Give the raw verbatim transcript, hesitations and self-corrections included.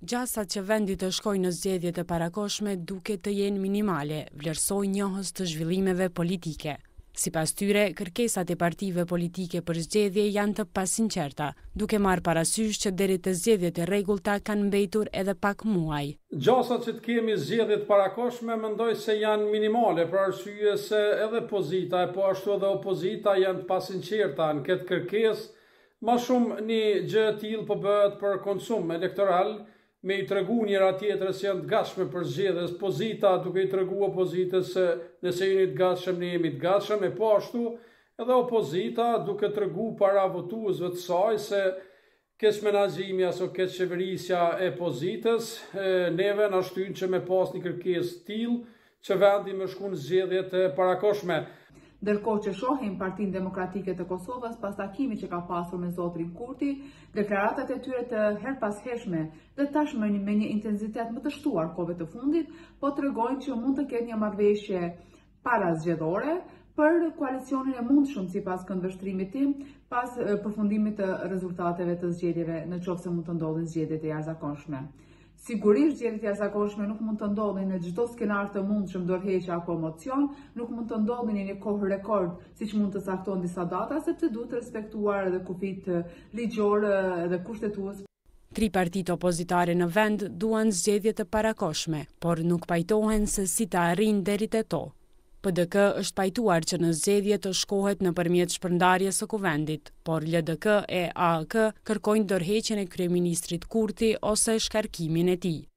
Gjasat që vendi të shkojë në zgjedhjet e parakoshme duket të jenë minimale, vlerësoi njohës të zhvillimeve politike. Sipas tyre, kërkesat e partive politike për zgjedhje janë të pasinqerta, duke marrë parasysh që deri te zgjedhjet e rregullta kanë mbetur edhe pak muaj. Gjasat që të kemi zgjedhjet parakoshme mendoj se janë minimale, për arsye se edhe pozita e po ashtu edhe opozita janë të pasinqerta në këtë kërkesë. Ma shumë një gjë e tillë po bëhet për konsum elektoral, me i tregu njëra tjetrës janë të gatshme për zgjedhjes, pozita duke i tregu opozitës se nëse jeni të gatshëm, ne jemi të gatshëm, e po ashtu edhe opozita duke tregu para votuesve të saj se keq menaxhimi aso keq qeverisja e pozitës, neve na shtyn që me pas një kërkesë të tillë që vendi më shku në zgjedhjet e parakoshme. Ndërkohë që shohim Partinë Demokratike të Kosovës pas takimit që ka pasur me zotrin Kurti, deklaratat e tyre të herpashershme dhe tashmë me një intensitet më të shtuar kohëve të fundit, po tregojnë që mund të ketë një marrëveshje parazgjedhore për koalicionin e mundshëm sipas këndvështrimit tim pas përfundimit të rezultateve të zgjedhjeve në qoftë se mund të ndodhin zgjedhjet e jashtëzakonshme. Sigurisht zgjedhjet e jashtëzakonshme nuk mund të ndodhin në çdo skenar të mundshëm dorëheqje apo mocion, nuk mund të ndodhin në një kohë rekord siç mund të caktojnë disa data, sepse duhet të respektuar edhe kufit ligjor dhe kushtetues. Tri partitë opozitare në vend duan zgjedhje të parakoshme, por nuk pajtohen se si të arrijnë deri te to. P D K është pajtuar që në zgjedhje të shkohet nëpërmjet shpërndarjes së kuvendit, por L D K e A K kërkojnë dorëheqjen e kryeministrit Kurti ose shkarkimin e tij.